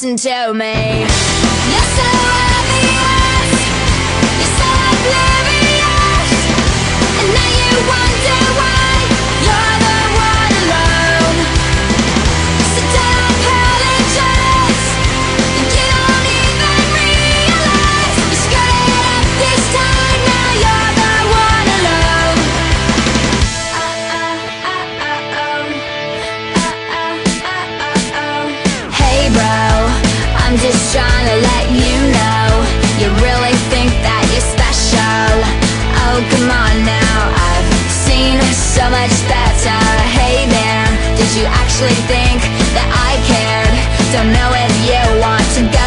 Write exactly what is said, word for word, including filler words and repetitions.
listen to me. You're so obvious, you're so oblivious, and now you wonder why you're the one alone. So don't apologize, you don't even realize you screwed it up this time. Now you're the one alone. Hey bro, I'm just trying to let you know, you really think that you're special. Oh come on now, I've seen so much better. Hey there, did you actually think that I cared? Don't know if you want to go